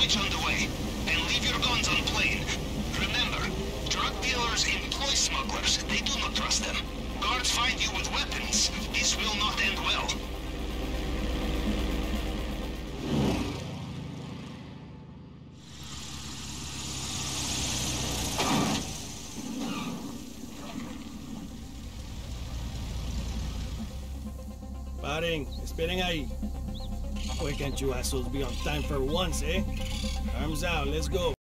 switch underway. And leave your guns on plane. Remember, drug dealers employ smugglers. They do not trust them. Guards find you with weapons. This will not end well. Paren, esperen ahí. Why can't you assholes be on time for once, eh? Arms out, let's go.